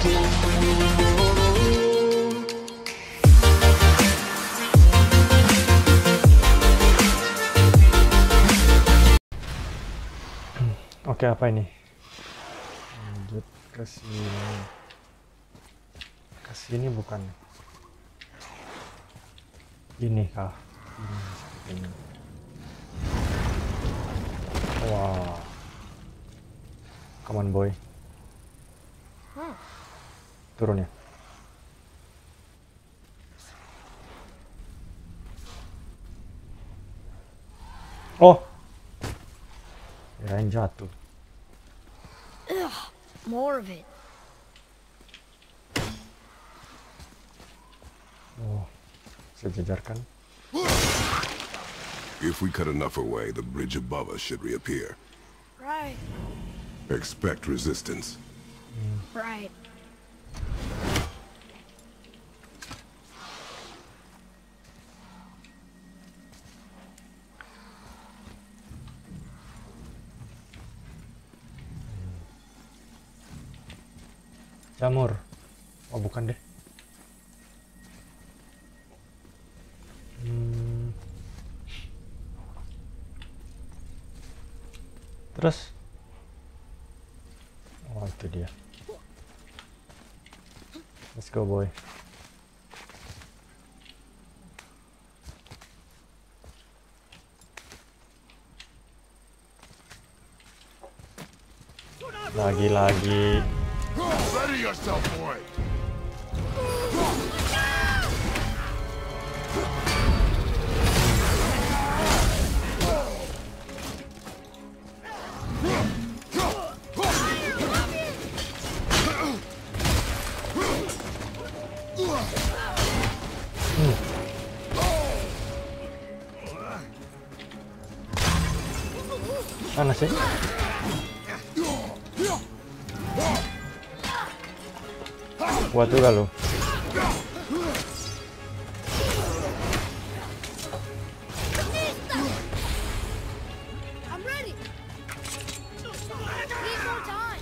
Oke, apa ini? Lanjut ke sini. Ke sini bukan? Ini kah? Ini. Wah. Come on, boy. Turun ya. Oh. Kirain jatuh. More of it. Oh, sejajarkan. If we cut enough away, the bridge above us should reappear. Right. Expect resistance. Right. Jamur. Oh, bukan deh. Terus? Oh, itu dia. Let's go, boy. Lagi-lagi. Ready yourself for it. Mana sih? Kuat juga lo. I'm ready. Need more time.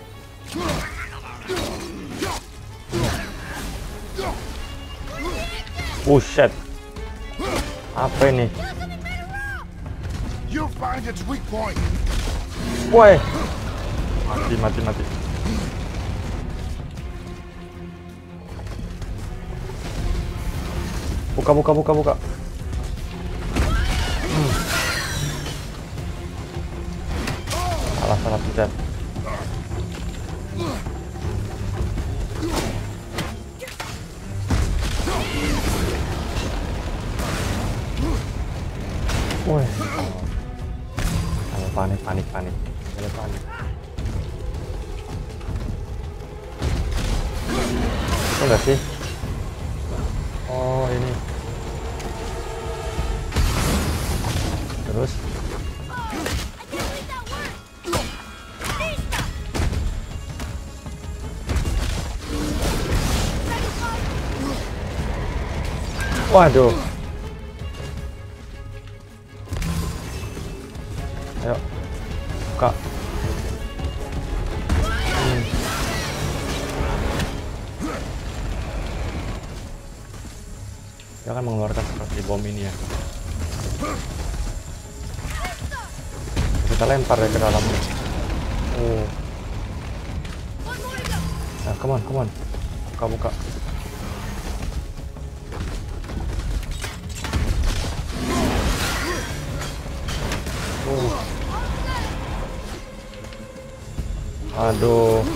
Buset. Apa ini? You'll find its weak point. Woi. Mati. Buka. Salah pencet. Woi. Panik. Jangan panik. Itu enggak sih? Oh, ini. Terus? Waduh. Ayo. Buka. Dia akan mengeluarkan seperti bom ini ya. Kita lempar ya ke dalamnya. Oh. Nah, come on. Buka. Oh. Aduh.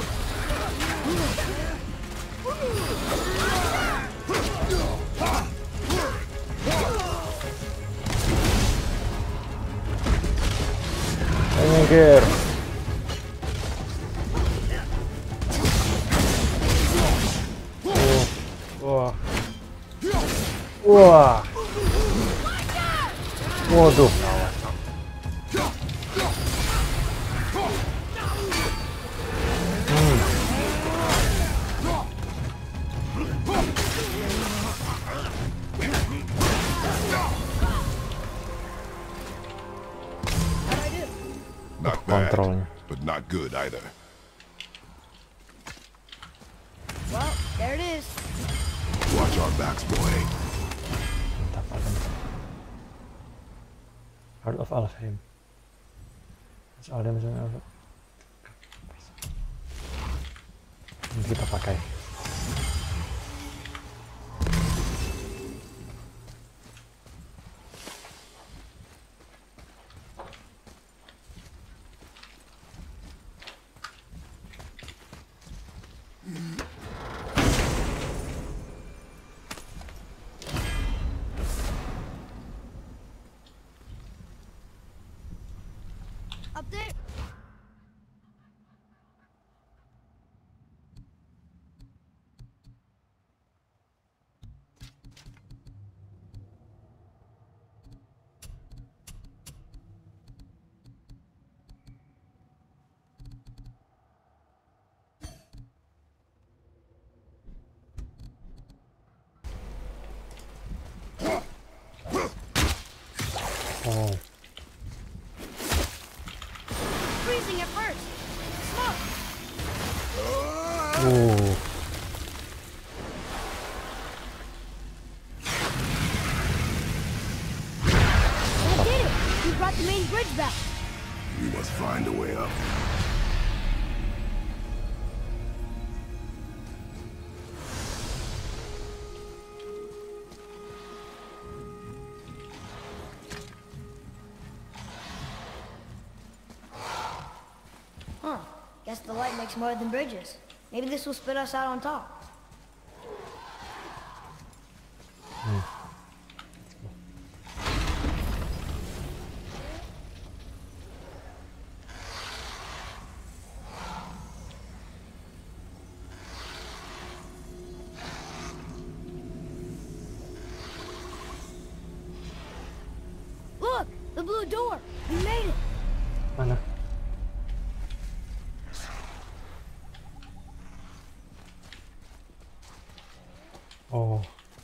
Minggir. Wah. Waduh. Not bad, Kontrolnya. but not good either. backs, boy. Mantap, apa nih? Heart of Alfheim. Soalnya misalnya apa? Ini kita pakai. Up there. Oh, Freezing at first. Smoke. oh, I did it. We brought the main bridge back. We must find a way up. Huh. Guess the light makes more than bridges. Maybe this will spit us out on top. Look! The blue door! We made it! mana? Oh,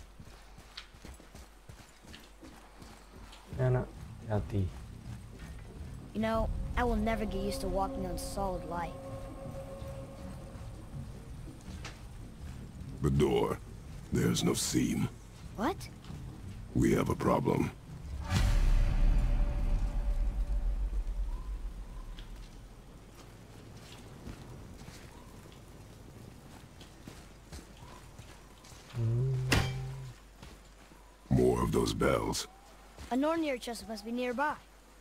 ini anak hati. You know, I will never get used to walking on solid light. The door. There's no seam. What? We have a problem. More of those bells. A Nornir chest must be nearby.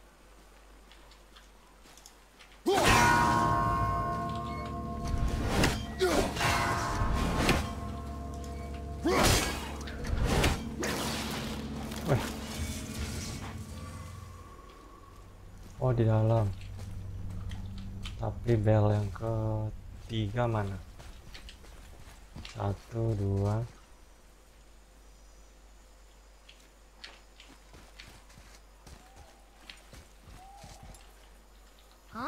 Weh. Oh, di dalam. Tapi bel yang ketiga mana? 1, 2. Huh?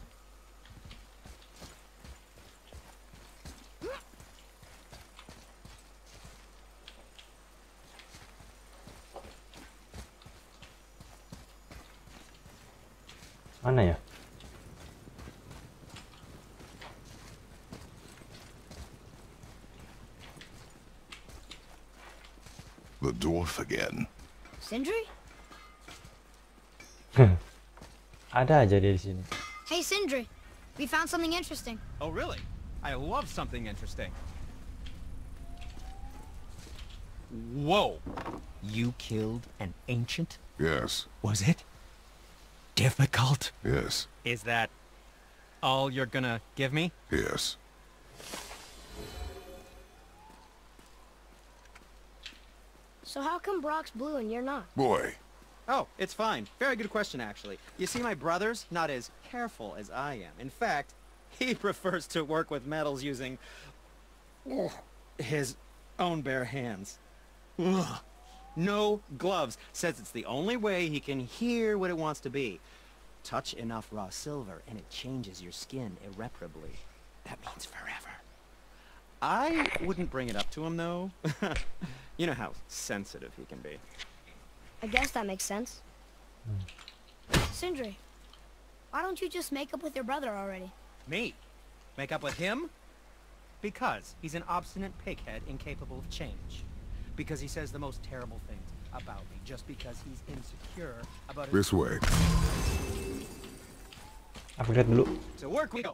Mana ya? The dwarf again. Sindri? Ada aja dia di sini. Hey, Sindri. We found something interesting. Oh, really? I love something interesting. Whoa! You killed an ancient? Yes, Was it difficult? yes, Is that all you're gonna give me? yes. So how come Brock's blue and you're not? Boy, Oh, it's fine. Very good question, actually. You see, my brother's not as careful as I am. In fact, he prefers to work with metals using his own bare hands. Ugh. No gloves. Says it's the only way he can hear what it wants to be. Touch enough raw silver and it changes your skin irreparably. That means forever. I wouldn't bring it up to him, though. You know how sensitive he can be. I guess that makes sense. Sindri, why don't you just make up with your brother already? Me? Make up with him? Because he's an obstinate pighead incapable of change. because he says the most terrible things about me, just because he's insecure about his... This way. Upgrade dulu. So work we go.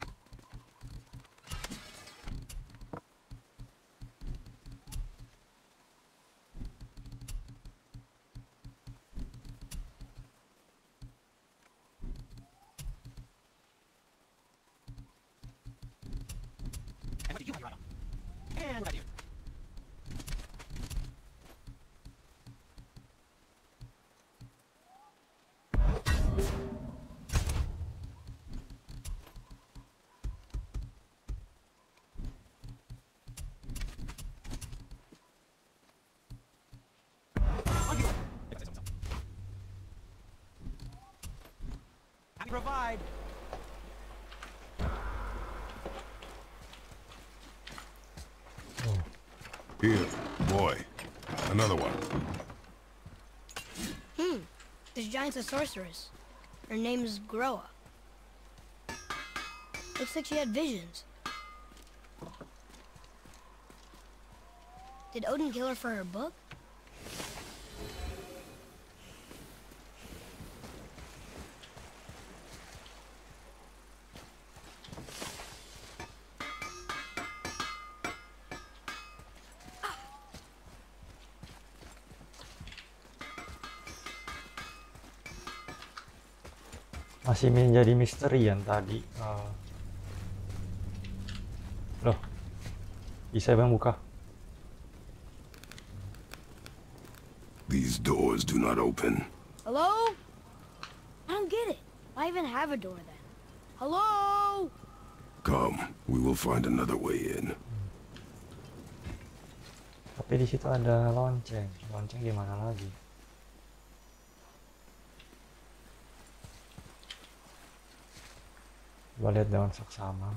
And what do you have right on? And what do you? Provide. Here, boy. Another one. This giant's a sorceress. Her name is Groa. Looks like she had visions. Did Odin kill her for her book? Masih menjadi misteri yang tadi. Loh, bisa bang buka? These doors do not open. Hello? I don't get it. Why even have a door then? Hello? Come, we will find another way in. Tapi di situ ada lonceng. Lonceng gimana lagi? Coba lihat dengan saksama.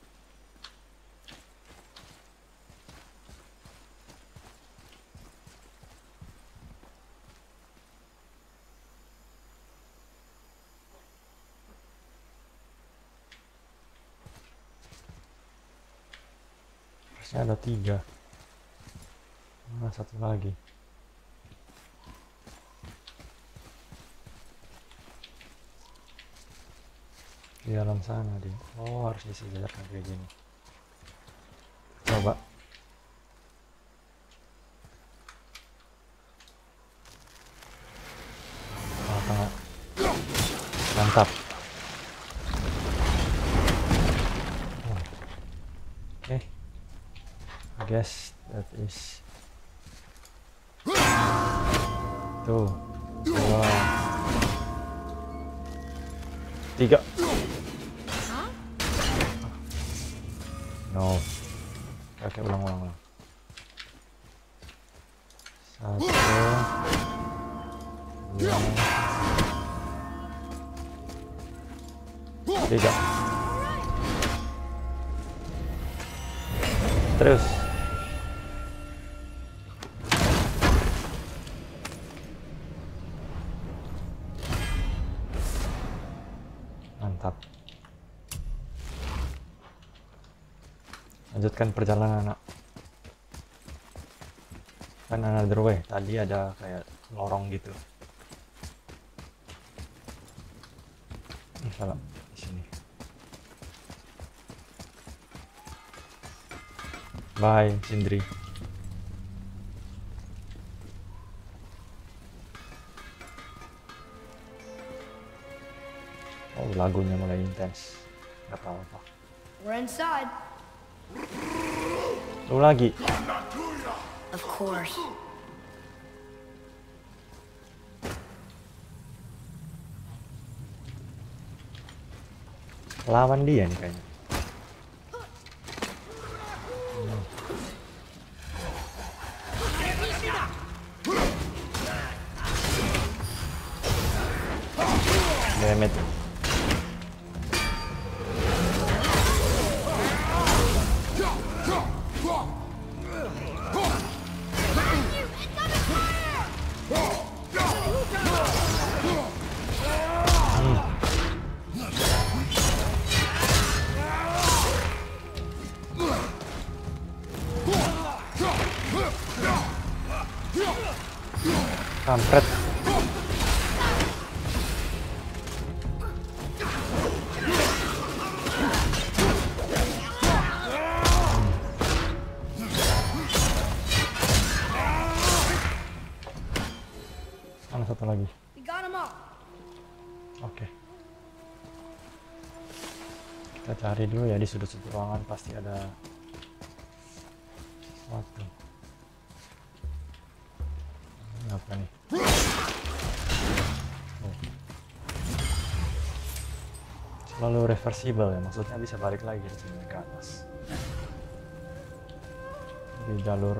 Harusnya ada 3. Nah, 1 lagi. Di dalam sana dia. Oh, harus disejarkan kayak gini. Coba. Oh, tengah. Mantap. Oh. Okay. I guess that is. Tuh. 2. 3. No. Oke, ulang. 1, 2, 3. Terus. Mantap. Lanjutkan perjalanan, anak. Kan another way. Tadi ada kayak lorong gitu. Salah di sini. Bye, Sindri. Oh, lagunya mulai intens. Gak apa-apa. We're inside. Lu lagi. Of course. Lawan dia nih kayaknya. Damage. Kampret. Mana satu lagi? We got him all. Oke. Kita cari dulu ya, di sudut-sudut ruangan pasti ada sesuatu. Ini apa nih? Oh. Selalu reversible ya, maksudnya bisa balik lagi di sini ke atas. Di jalur.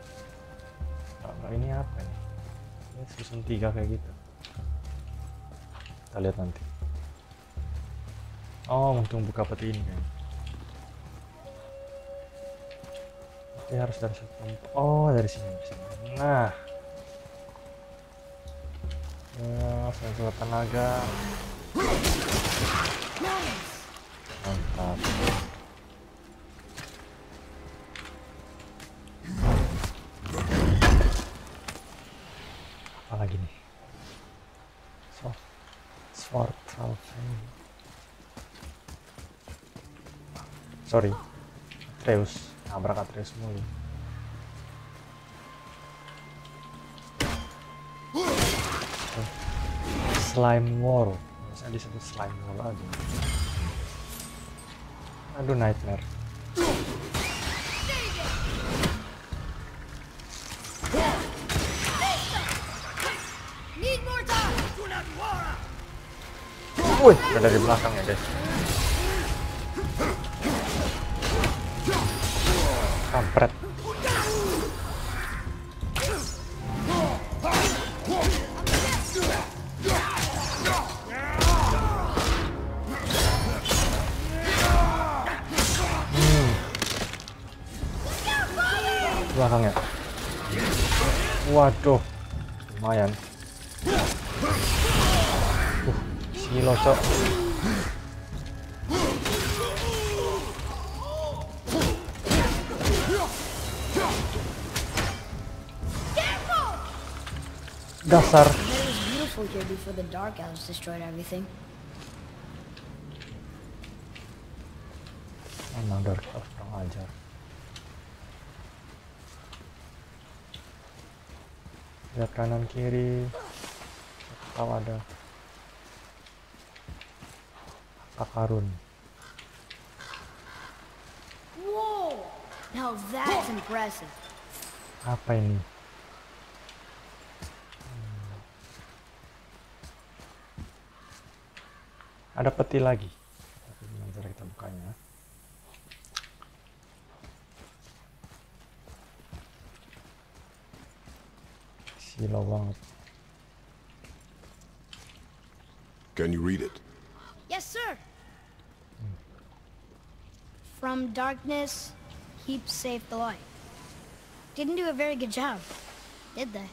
Ini apa nih? Ini susun 3 kayak gitu. Kita lihat nanti. Oh, untung buka peti ini kan. Tapi harus dari satu tempat. Oh, dari sini, dari sini. Nah. Senjata tenaga. Mantap. Apa lagi nih? Sword Tralfane. Sorry, Atreus, nabrak Atreus mulu. Slime Wall, biasanya disebut Slime Wall aja. Aduh, Nightmare. Need more time. Wih, ada dari belakang ya guys. Kampret. Belakangnya. Waduh, lumayan. Gila cok. Dasar. It was beautiful here before the Dark Elves destroyed everything. Emang Dark Elf kurang ajar. Lihat kanan kiri. Tahu ada karun. Whoa! Now that's impressive. Apa ini? Ada peti lagi. Tapi gimana cara kita bukanya? Silau banget. Can you read it? Yes, sir. From darkness, heap saved the light. Didn't do a very good job, did they?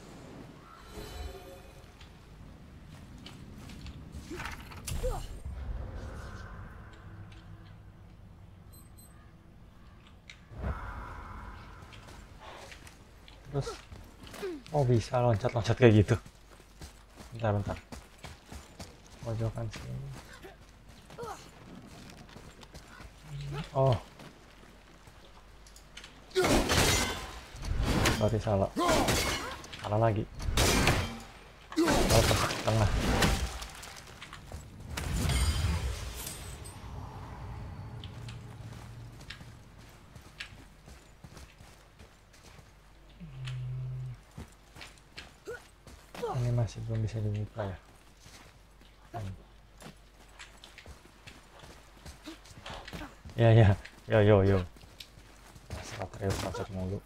Terus, oh bisa loncat-loncat kayak gitu. Bentar. Pojokan sini. Oh. Sorry, salah. Salah lagi. Salah ke tengah. Ini masih belum bisa dibuka ya. Yo. Masalah Atreus macet mulu.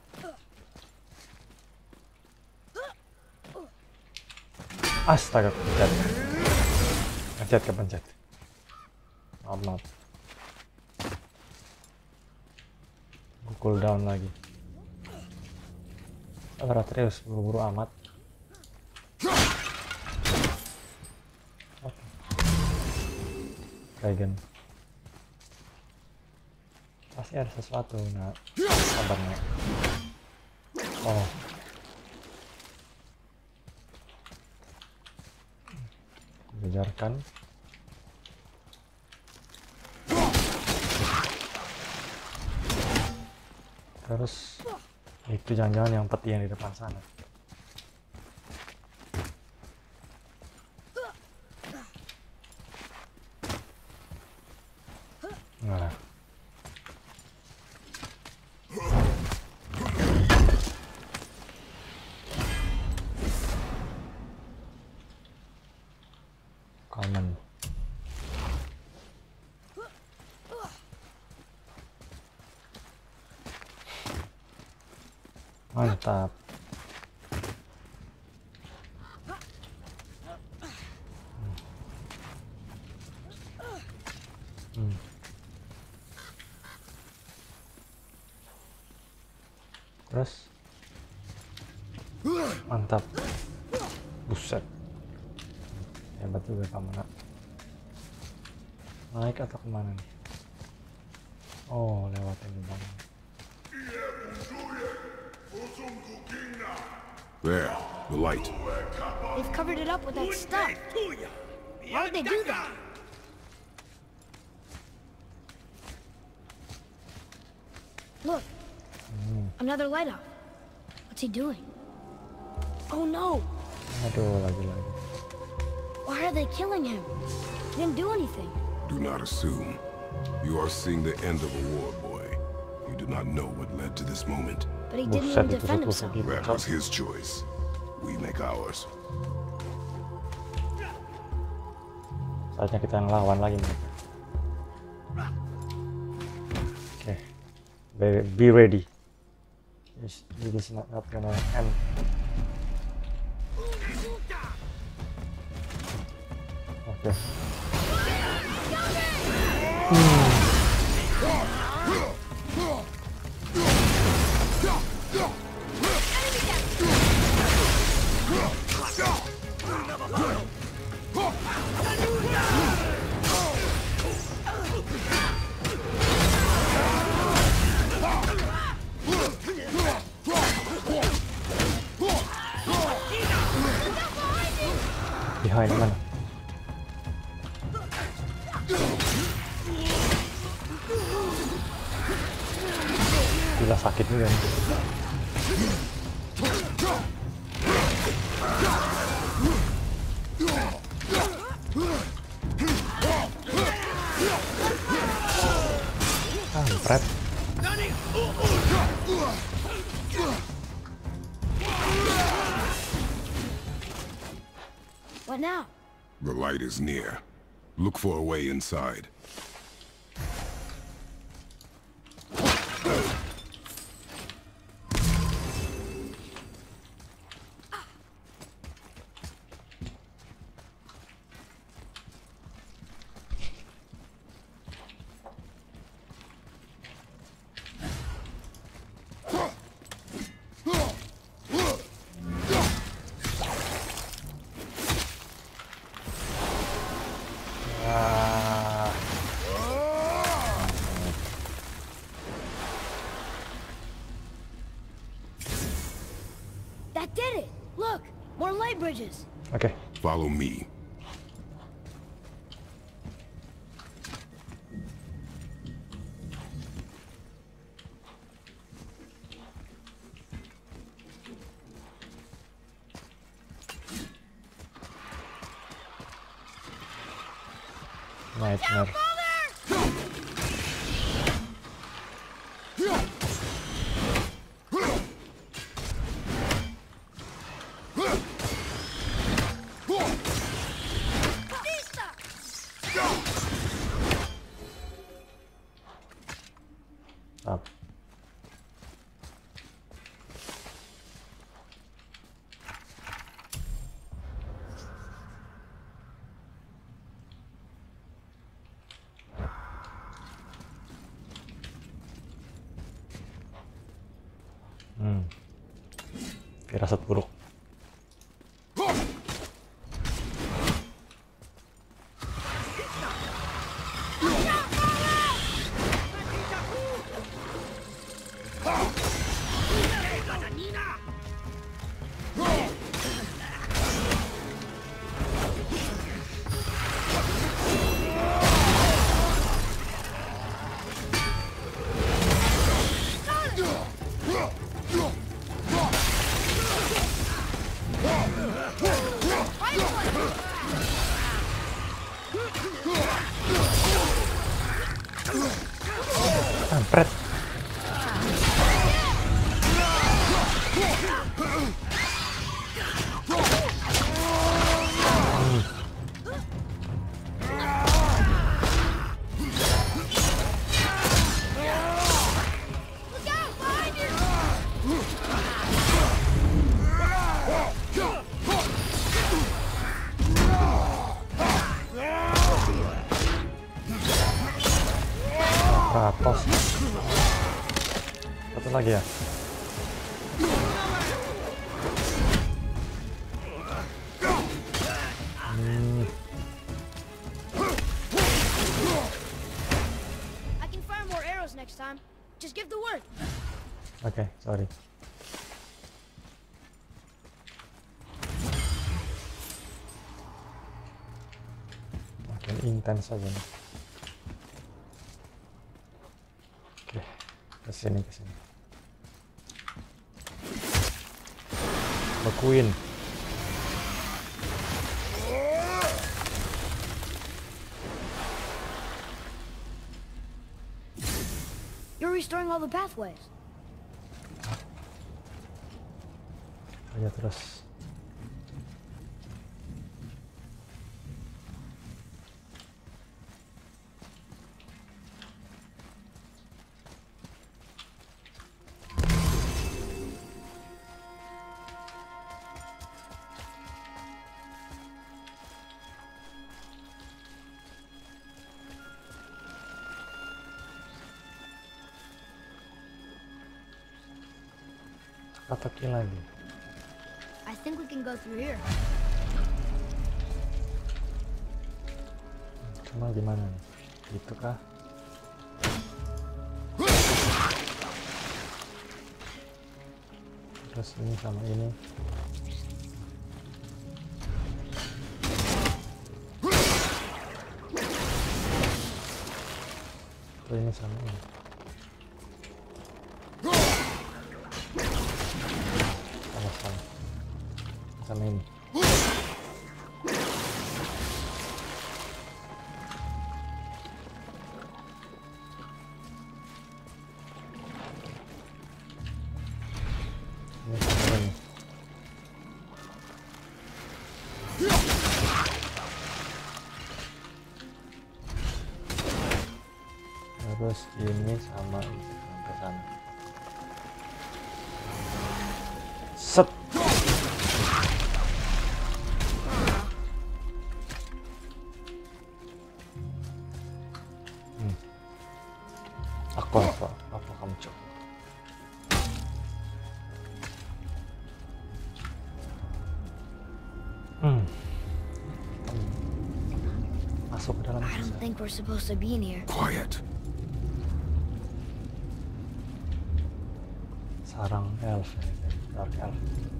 Astaga, kepencet. Maaf. Gue cooldown lagi. Sabar Atreus, buru-buru amat. Oke. Dragon. Pasti ada sesuatu, nak. Sabar, nak. Oh. Kejarkan. Terus itu jangan-jangan yang peti yang di depan sana. Nah. Common. Mantap. Terus mantap. Buset, hebat juga kamu nak. Naik atau kemana nih? Oh, lewatin bang. There, the light. They've covered it up with that stuff. Why would they do that? Look, another light up. What's he doing? Oh no! Aduh, lagi-lagi. Why are they killing him? He didn't do anything. Do not assume. You are seeing the end of a war, boy. You do not know what led to this moment. But he didn't Buset, even defend ditusuk-tusuk himself. gitu. That was his choice. We make ours. Saatnya kita ngelawan lagi mereka. Oke, be ready. This is not gonna end. Oke. Behind mana? Gila sakit juga nih. Kampret. What now? The light is near. Look for a way inside. That did it! Look! More light bridges! Oke. Follow me. Nightmare. Up. Firasat buruk. Satu lagi ya. I can fire more arrows next time. Just give the word. Oke, sorry. Makin intens aja nih. Oke, kesini. Bekuin. You're restoring all the pathways. Aja terus. Teka-teki lagi. I think we can go through here. Cuma gimana nih? Gitu kah? Terus ini sama ini. Terus ini sama ini. Sama ini. Ini sama ini. Terus ini sama ini sampai sana. Set. Apa kamu coba? Masuk ke dalam. I don't think we're supposed to be in here. Quiet. Sarang elf, dark elf.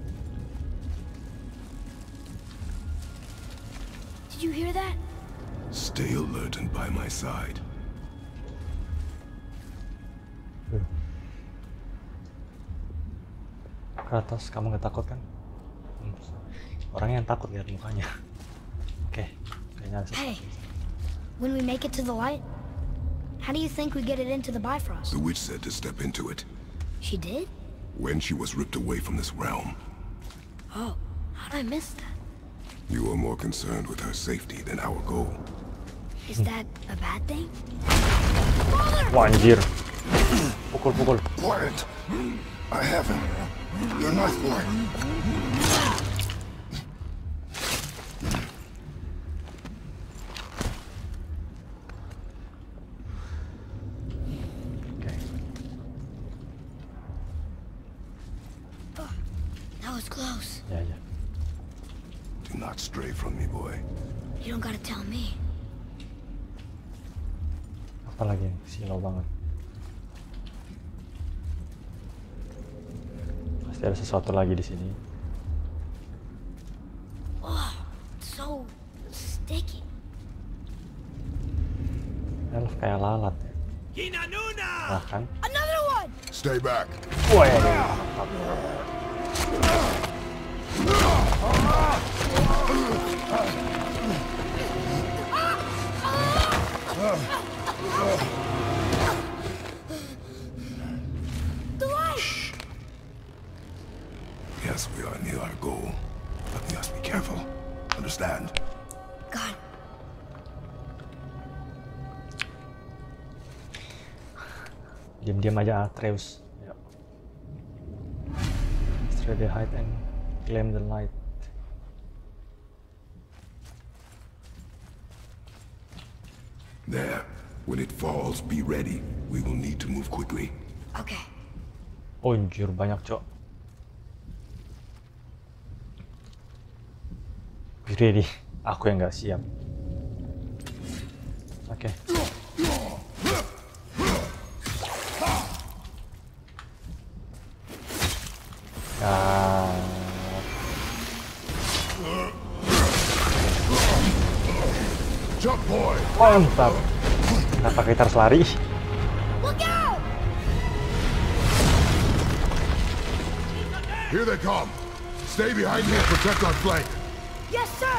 Did you hear that? Stay alert and by my side. Kratos, kamu gak takut kan? Orangnya yang takut lihat mukanya. Oke, kayaknya ada Hey, sesuatu. when we make it to the light, how do you think we get it into the Bifrost? The witch said to step into it She did? when she was ripped away from this realm. Oh, how'd I miss that? You are more concerned with her safety than our goal. Is that a bad thing? Wah, anjir. Pukul. Quiet. I have him. Your knife boy. Oke. That was close. Ya. Do not stray from me, boy. You don't gotta tell me. Apalagi nih, silau banget. Pasti ada sesuatu lagi di sini. Oh, so sticky. Elf kayak lalat ya. Hinanuna! Nah kan? Another one! Stay back. Wah, The light! Yes, we are near our goal, but we must be careful. Understand? God. Diam-diam aja Atreus. Ya. Stray the height and claim the light. There. When it falls, be ready. We will need to move quickly. Okay. Oh, anjir banyak, Cok. Be ready. Aku yang nggak siap. Oke. Jump, boy! Mantap. Kenapa kita harus lari? Look out! Here they come. Stay behind me and protect our flank. Yes, sir!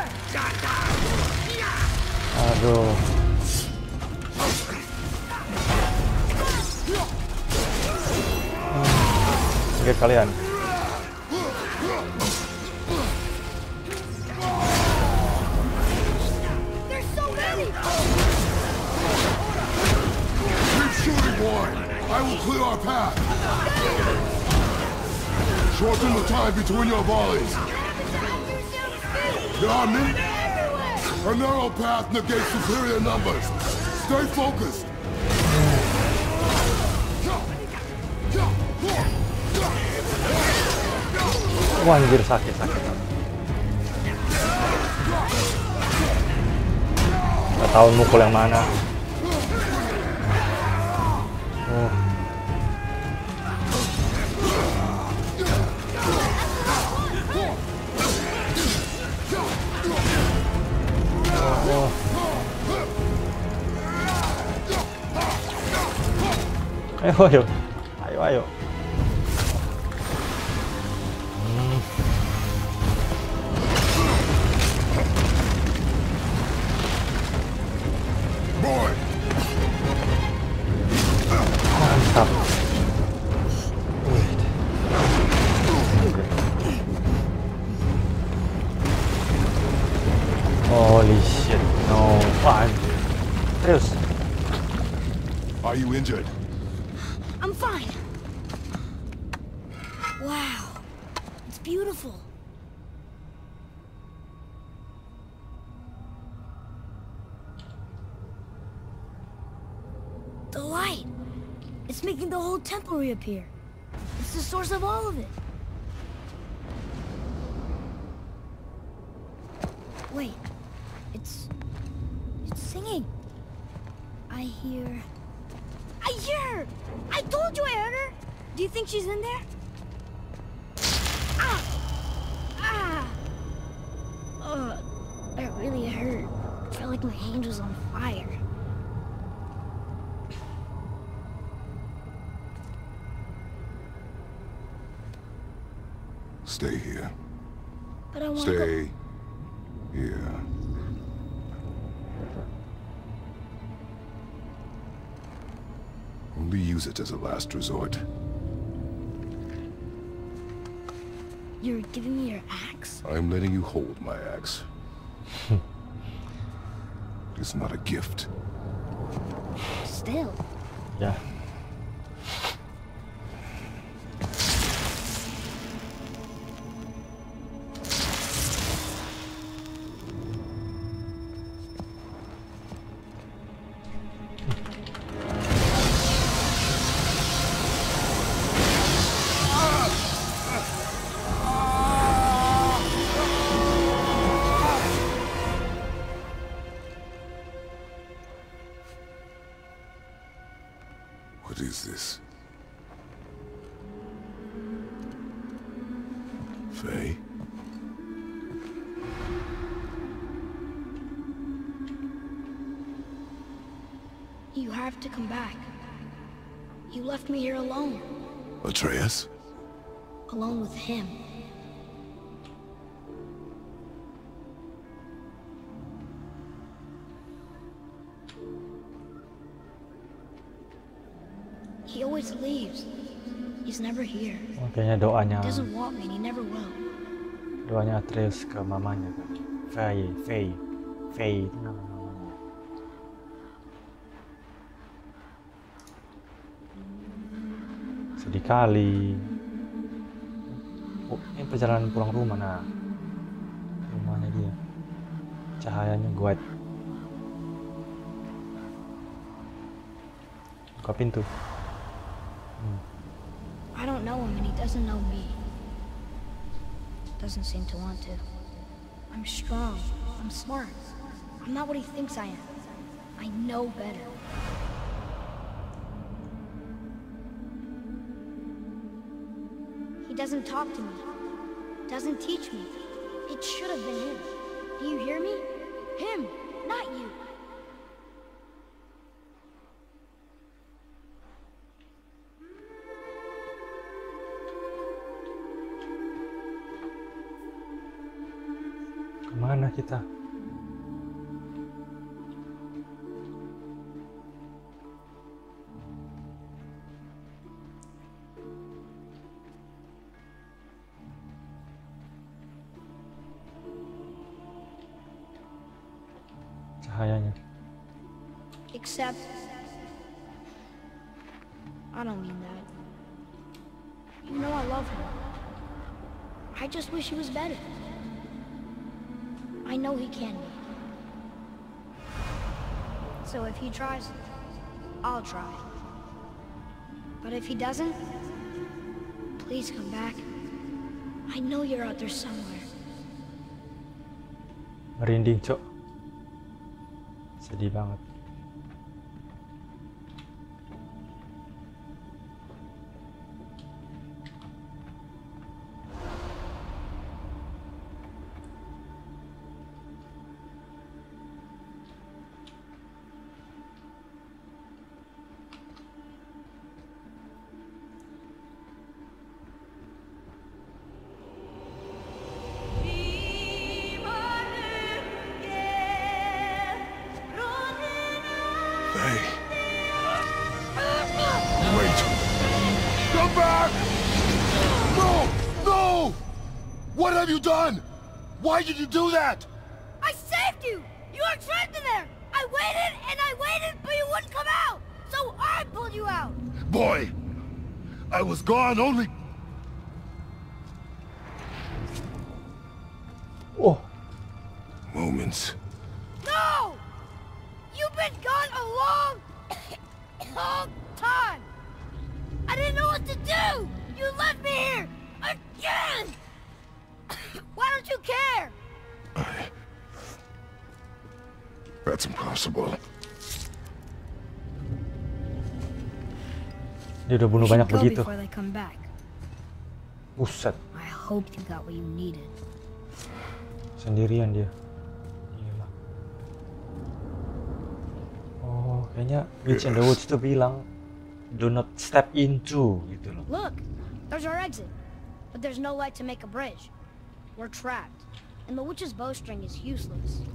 Aduh. Lihat kalian. There's so many! Keep shooting, boy! I will clear our path. Shorten the time between your volleys. There are many. A narrow path negates superior numbers. Stay focused. Wah, anjir sakit. Gak tahu mukul yang mana. Oh. Ayo. Boy! Mantap. Holy shit, no. Wah, anjir. Terus. Are you injured? I'm fine. Wow. It's beautiful. The light. It's making the whole temple reappear. It's the source of all of it. Wait. It's singing. I hear her! I told you I heard her! Do you think she's in there? Ah! That really hurt. I felt like my hand was on fire. Stay here. But I want to go. Stay here. Only use it as a last resort. You're giving me your axe? I'm letting you hold my axe. It's not a gift. Still. Ya. What is this? Faye? You have to come back. You left me here alone. Atreus? Alone with him. He always leaves. He's never here. Oh, kayaknya doanya He doesn't want me and he never will. doanya Atreus ke mamanya kan. Faye itu nama mamanya. Sedih kali. Oh, ini perjalanan pulang rumah. Nah, rumahnya dia. Cahayanya guat. Buka pintu. I I don't know him and he doesn't know me. Doesn't seem to want to. I'm strong. I'm smart. I'm not what he thinks I am. I know better. He doesn't talk to me. Doesn't teach me. It should have been him. Do you hear me? Him, not you. Kemana kita? Cahayanya. Except... I don't mean that. You know I love him. I just wish he was better. I know he can be. So if he tries, I'll try. But if he doesn't, please come back. I know you're out there somewhere. Merinding, Cok. Sedih banget. Hey. Wait. Come back! No! No! What have you done? Why did you do that? I saved you! You were trapped in there! I waited, but you wouldn't come out! So I pulled you out! Boy, I was gone only... Oh, moments. No! You've been gone a long, long time! I didn't know what to do! You left me here! Again! Why don't you care? That's impossible. dia udah bunuh banyak Go begitu. before they come back. Buset, I hope you got what you needed. sendirian dia. Gila. Oh, kayaknya Witch in the Woods tuh bilang do not step into gitu loh. Look, there's our exit. But there's no light to make a bridge. We're trapped. And the witch's bowstring is useless.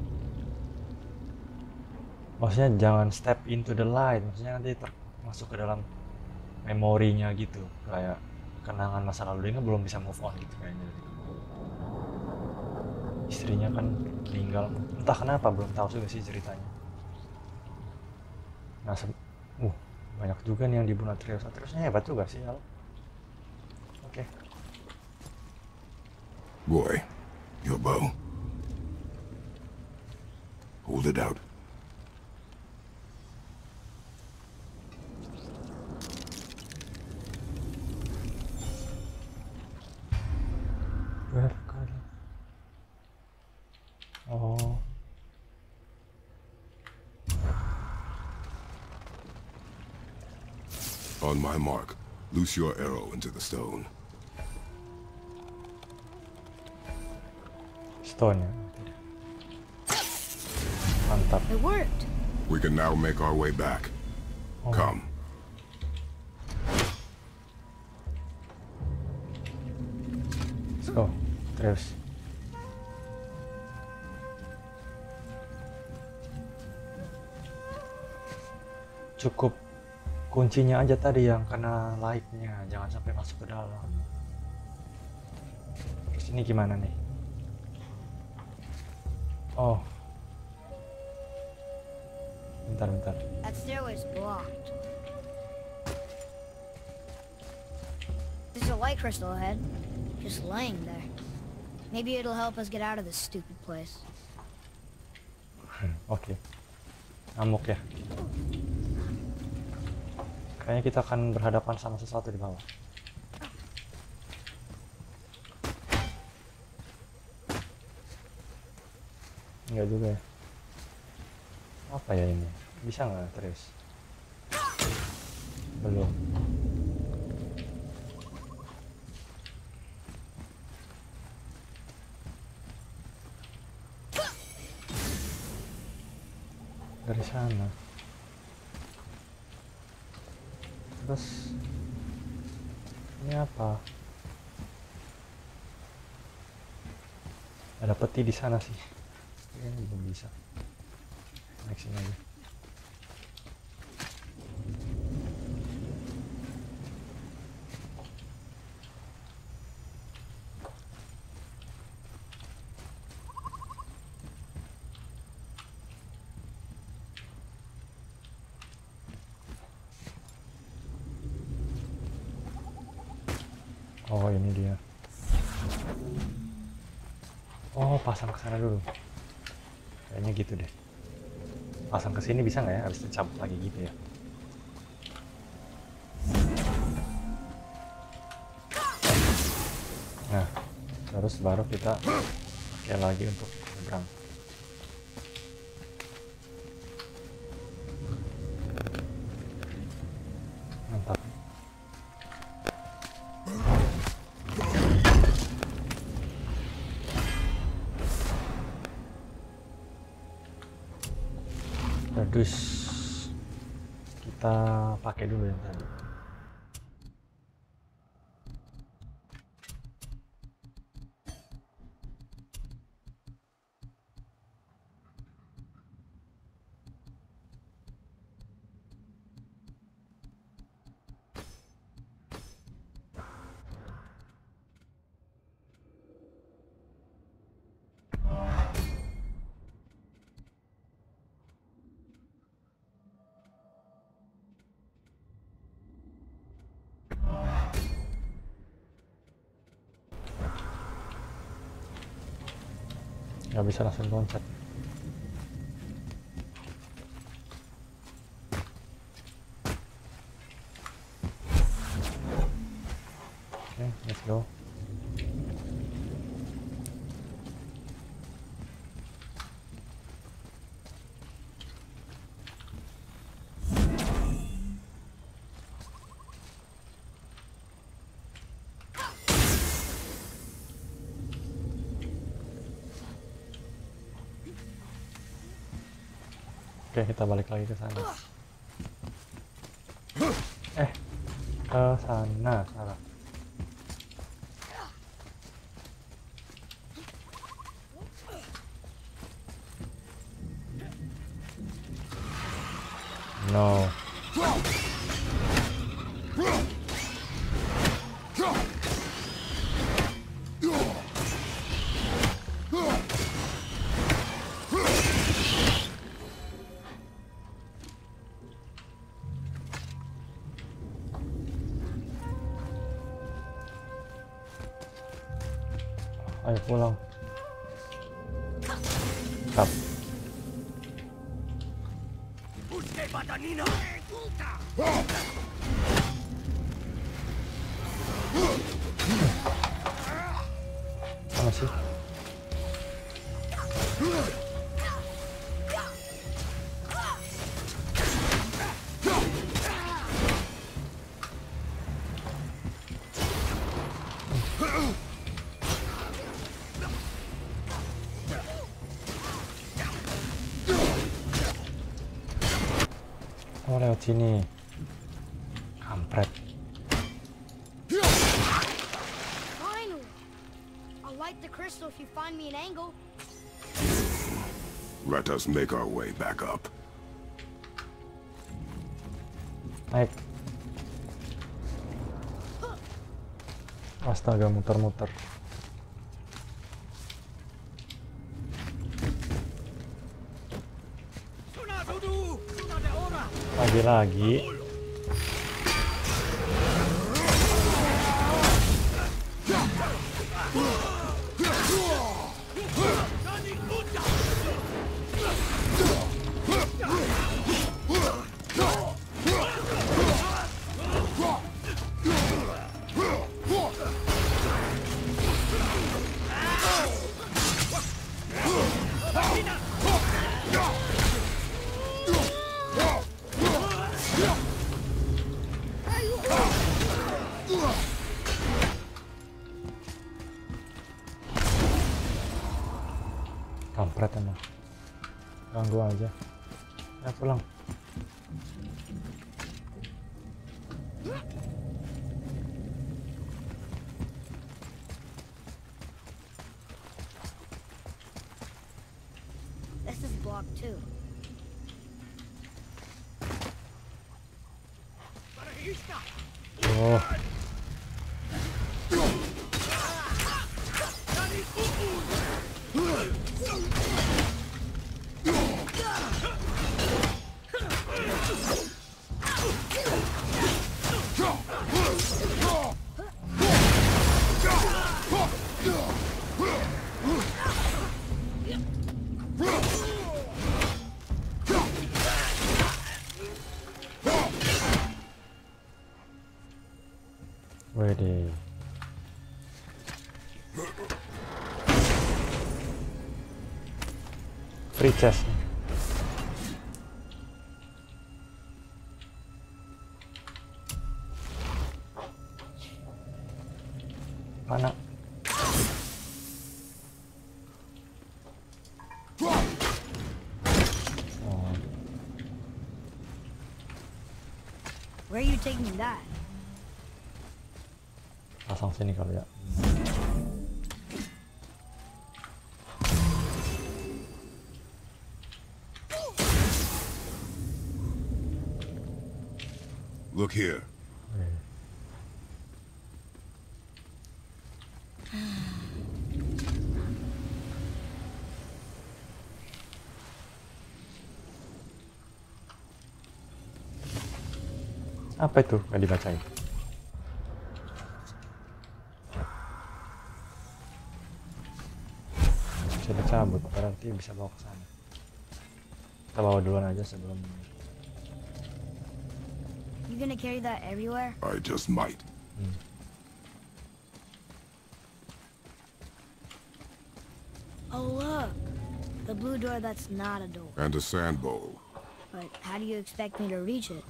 Maksudnya jangan step into the light, maksudnya nanti masuk ke dalam memorinya gitu, kayak kenangan masa lalu. Dia kan belum bisa move on gitu kayaknya. Istrinya kan meninggal, entah kenapa, belum tahu juga sih ceritanya. Nah, banyak juga nih yang dibunuh Atreus. Atreusnya hebat juga sih, Al. Oke. Boy, your bow. Hold it out. Oh. On my mark, loose your arrow into the stone. Stone ya. Mantap. It worked. We can now make our way back. Oh. Come. Let's go. Terus. Cukup kuncinya aja tadi yang kena lightnya, jangan sampai masuk ke dalam. Terus ini gimana nih? Oh, bentar. That stairway's blocked. There's a light crystal ahead, just laying there. Maybe it'll help us get out of this stupid place. Oke. Ngamuk ya. Kayaknya kita akan berhadapan sama sesuatu di bawah. Enggak juga ya. Apa ya ini? Bisa nggak terus? Belum. Dari sana. Terus ini apa? Ada peti di sana sih. Ini belum bisa. Naik sini aja. Oh, ini dia. Oh, pasang ke sana dulu. Kayaknya gitu deh. Pasang ke sini bisa nggak ya? Habis itu cabut lagi gitu ya. Nah, terus baru kita pakai lagi untuk nyebrang. Mantap. Terus kita pakai dulu yang tadi. Nggak bisa langsung loncat. Oke, let's go. Oke, kita balik lagi ke sana. Ke sana, salah. No. Ayo pulang. Stop. Mana sih? Oh, lewat sini. Kampret. Finally! I'll light the crystal if you find me an angle. Let us make our way back up. Naik. Astaga, muter-muter. Lagi-lagi. kampret emang. Ganggu aja. Ya pulang. This is blocked too. Oh. Wede. Free chest. Mana? Oh. Where are you taking that? Pasang sini kali ya. Look here. Apa itu? Nggak dibacain. Bisa dicabut, berarti bisa bawa ke sana. Kita bawa duluan aja sebelum. You gonna carry that everywhere? I just might. Oh look, the blue door that's not a door. And a sand bowl. But how do you expect me to reach it?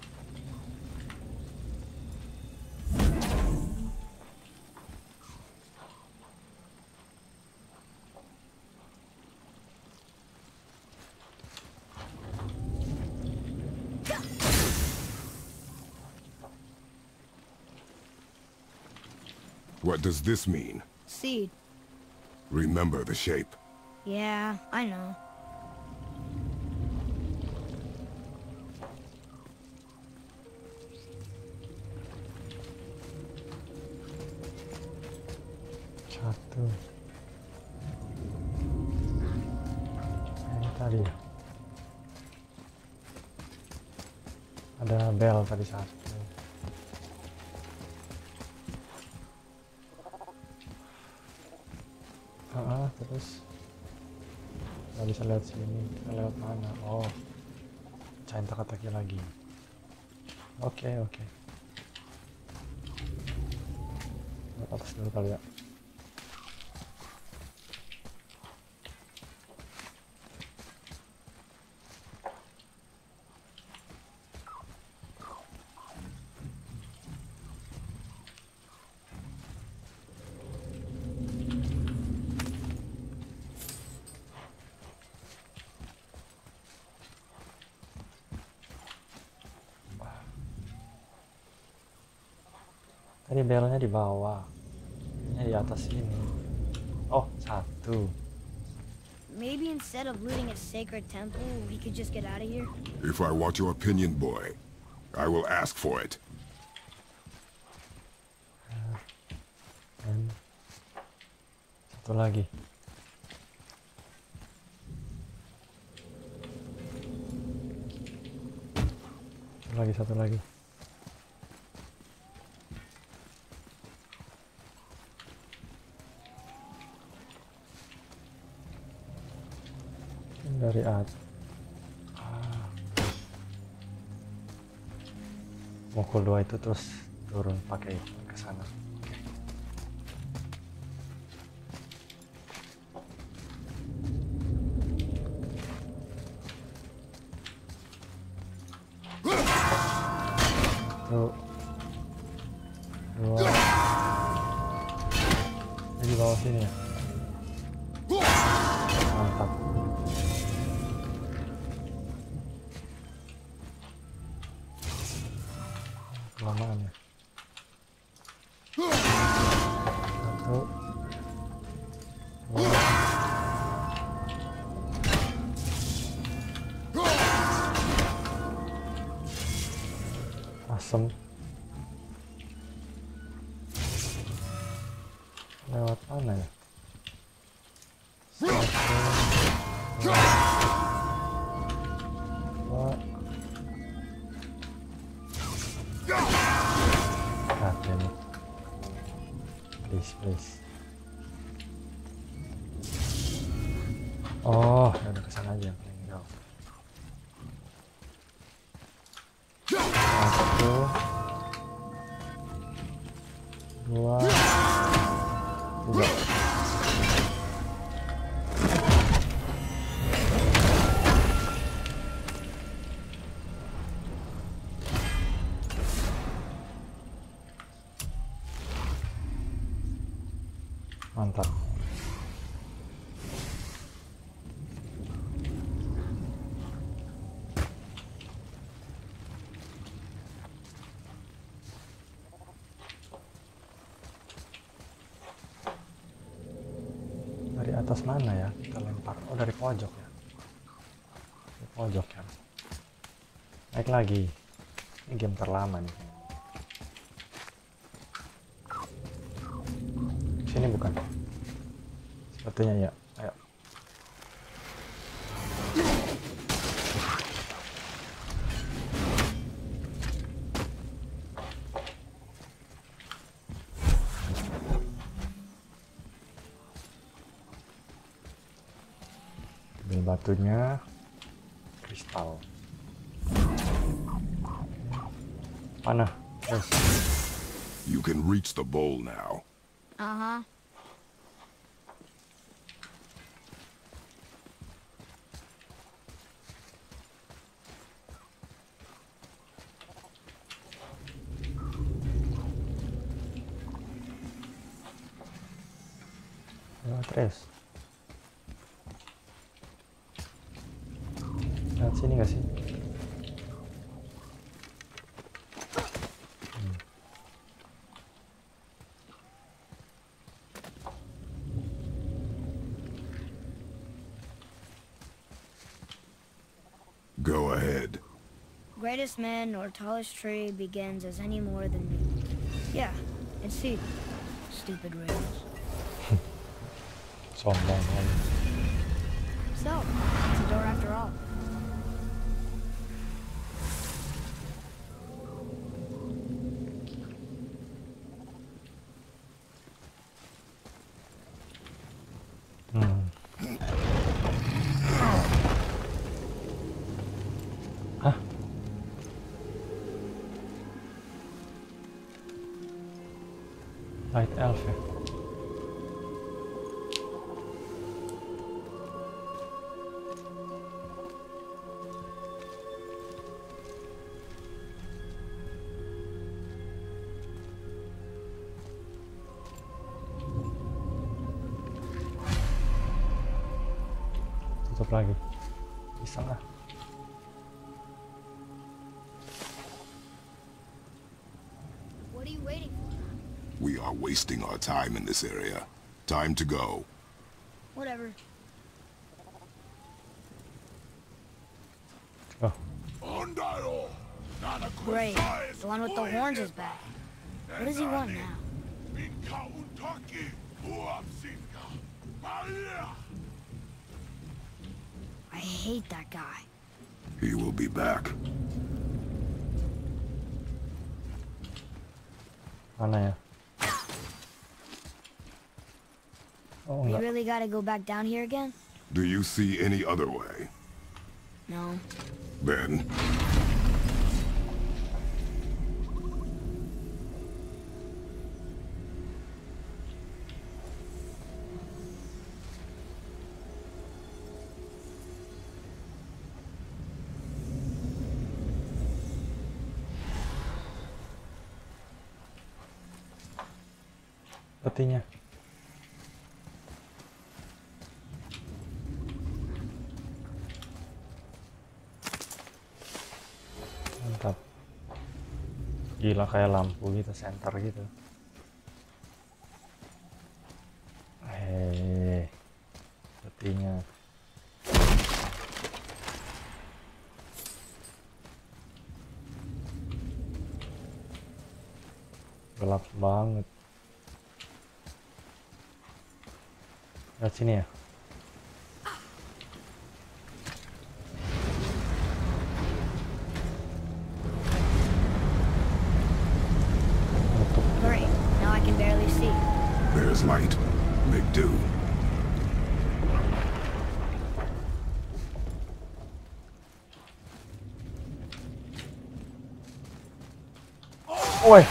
What does this mean? Seed. Remember the shape. Yeah, I know. Satu. Ini tadi ya. Ada bel tadi satu. Terus nggak bisa lewat sini, kita lewat mana? Oh, cain teka-teki lagi. Oke. Lewat atas dulu kali ya. Tadi belnya di bawah, ini di atas ini. Oh, satu. Maybe instead of looting a sacred temple, we could just get out of here? If I want your opinion, boy, I will ask for it. Dan satu lagi. Satu lagi. Dari atas. Mukul 2 itu terus turun pakai ke sana. Tuh. 2. Ini di bawah sini ya. Mantap. Kelamaan ya. Satu. Dua. Asem. Lewat mana ya? Satu. Dua. Damn it. Please. Oh, ya udah kesana aja yang paling jauh. Satu, dua, tiga. Mantap. Dari atas mana ya kita lempar? Oh, dari pojok ya. Dari pojok ya. Naik lagi. Ini game terlama nih. Sini bukan? Sepertinya ya. Ayo. Ambil batunya. Kristal. Panah. Yes. You can reach the bowl now. Uh-huh. Terus. Lihat sini nggak sih? Go ahead. Greatest man or tallest tree begins as any more than me. Yeah, and see. Stupid rails. Sombong lagi. So, it's a door after all. Hah? Light elf ya? Tutup lagi. Bisa lah. What are you waiting for? We are wasting our time in this area. Time to go. Whatever. Oh, Great. The one with the horns is back. What does he want now? I hate that guy. He will be back. mana ya? Oh, We enggak. really gotta go back down here again? Do you see any other way? No. Then, Petinya. Gila kayak lampu gitu, senter gitu. Sepertinya gelap banget. Lihat sini ya. Great. Now I can barely see. There's light. Make do. Woi,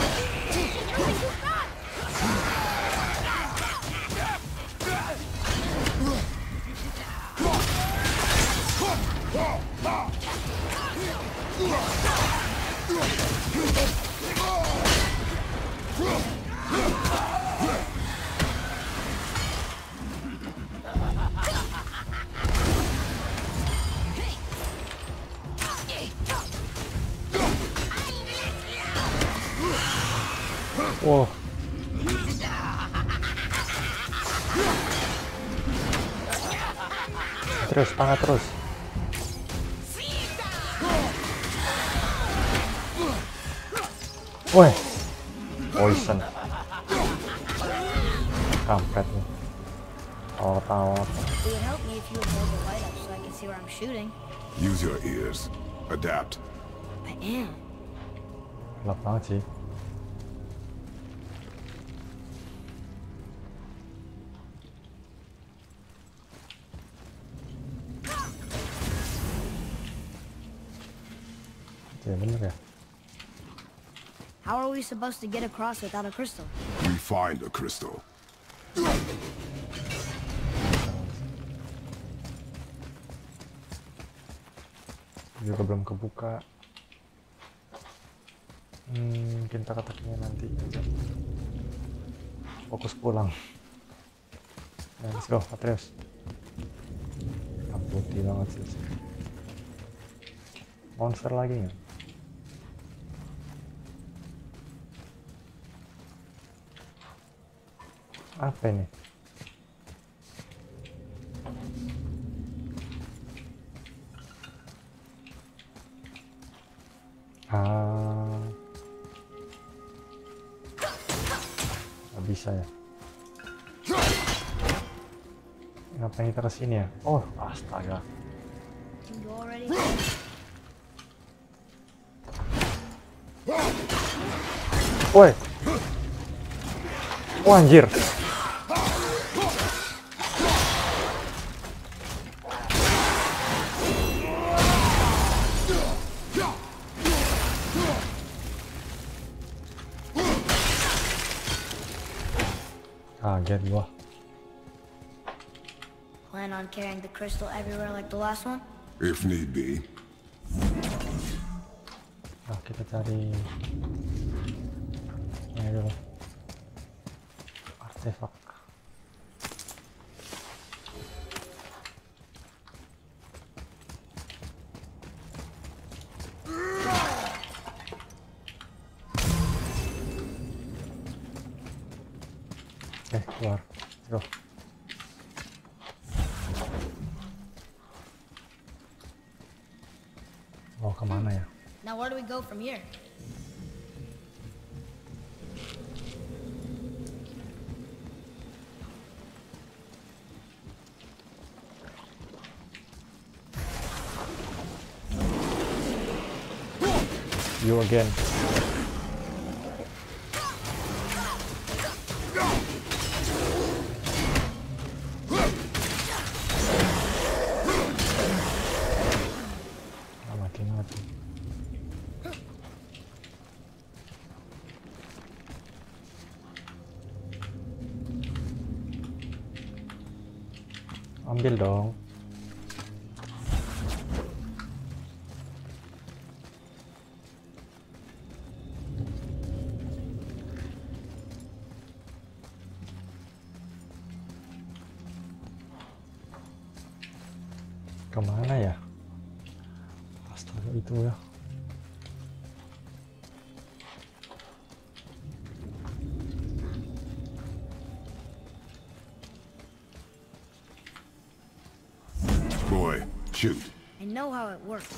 wow. Terus, panah terus. Woi, poison. Kampret nih. Tawa-tawa. It would help me if you would hold the light up so I can see where I'm shooting. Use your ears. Adapt. I am. Gelap banget sih. Ya bener ya. How are we supposed to get across without a crystal? We find a crystal. Juga belum kebuka. Mungkin teka-tekinya nanti aja. Fokus pulang. Nah, let's go, Atreus. Hitam putih banget sih. Monster lagi nggak? Apa ini? Nggak bisa ya. Ngapain kita kesini ya? Oh, astaga. Can you go already? Woi. Oh, anjir. Kaget gua. Plan on carrying the crystal everywhere like the last one? If need be. Nah, kita cari ini dulu. Artefak. Oke, keluar. Go. Mau kemana ya? Now where do we go from here? You again. Mati. Ambil dong. Kemana ya? Astaga, itu ya. Shoot. I know how it works.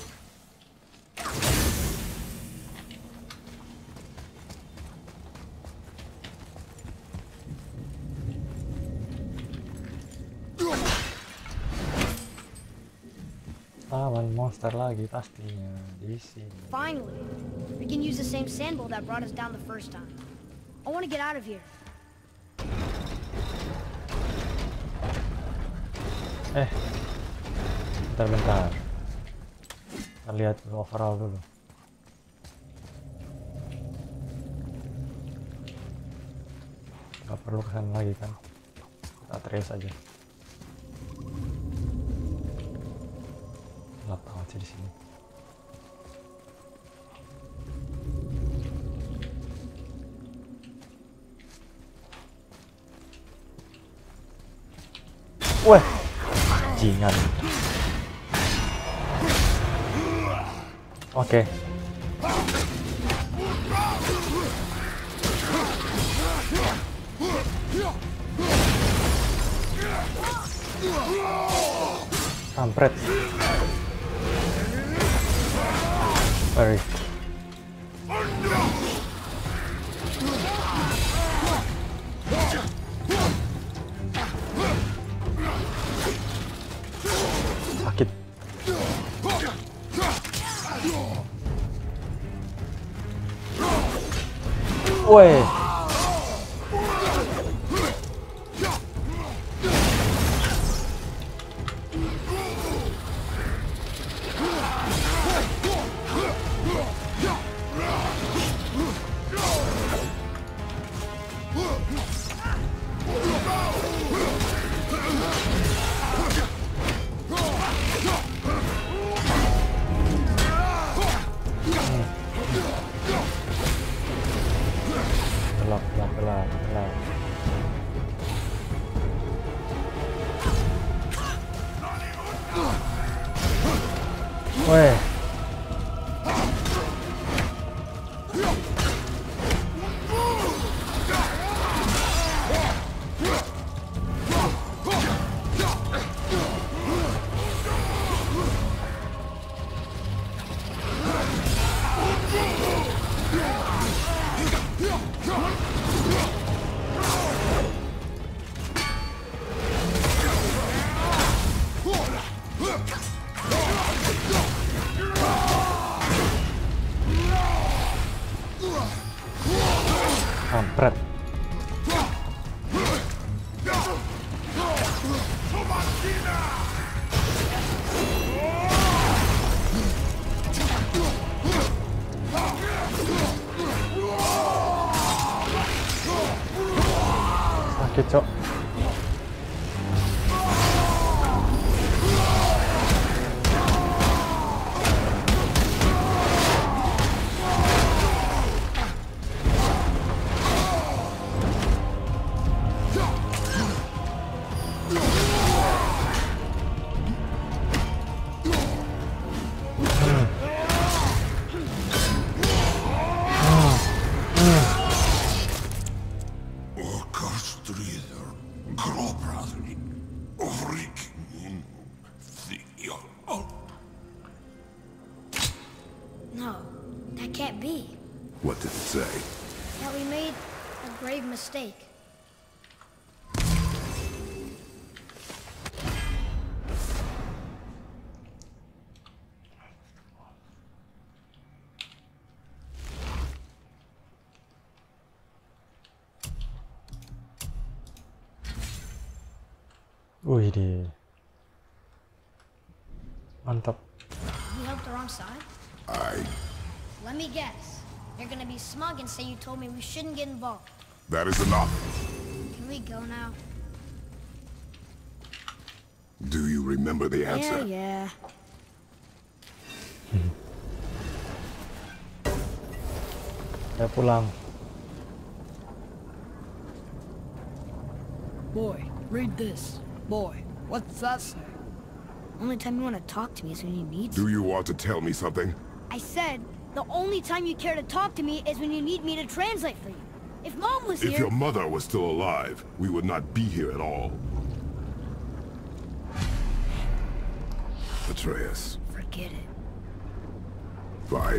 Lawan monster lagi pastinya di sini. Finally, we can use the same sandbowl that brought us down the first time. I want to get out of here. Bentar. Kita lihat overall dulu. Gak perlu kesana lagi kan? Kita trace aja. Gelap banget sih di sini. Wah, jingan. Oke. Kampret. Sorry. Sakit. Woi. Gelap. Woi. Kampret. Sakit, Cok. No, that can't be. What did it say? That we made a grave mistake. Wih deh. Mantap. You helped the wrong side? Let me guess. You're gonna be smug and say you told me we shouldn't get involved. That is enough. Can we go now? Do you remember the answer? Yeah. Saya pulang. Boy, read this. Boy, what's that say? Only time you want to talk to me is when you need Do you want to tell me something? I said, the only time you care to talk to me is when you need me to translate for you. If Mom was If here... your mother was still alive, we would not be here at all. Atreus. Forget it. Fine.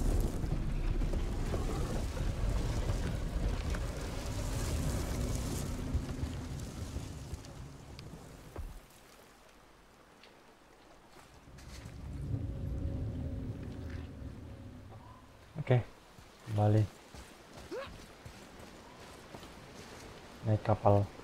Oke, kembali naik kapal.